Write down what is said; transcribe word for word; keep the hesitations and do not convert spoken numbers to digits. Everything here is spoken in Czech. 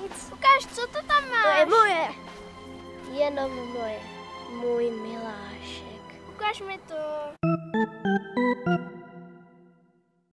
nic. Ukáž, co to tam máš? To je moje. Jenom moje. Můj milášek. Ukáž mi to.